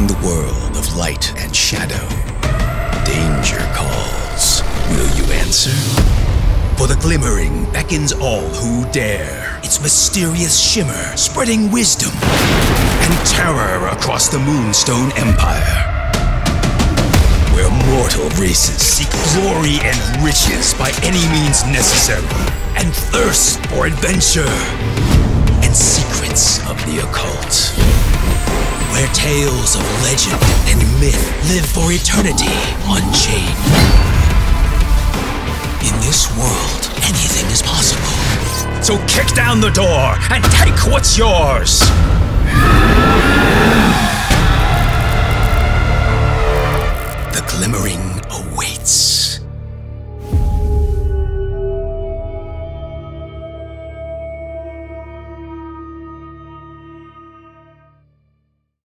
beyond the world of light and shadow. Danger calls. Will you answer? For the Glimmering beckons all who dare. Its mysterious shimmer spreading wisdom and terror across the Moonstone Empire. Where mortal races seek glory and riches by any means necessary, and thirst for adventure and secrets of the occult. Where tales of legend and myth live for eternity unchained. In this world, anything is possible. So kick down the door and take what's yours!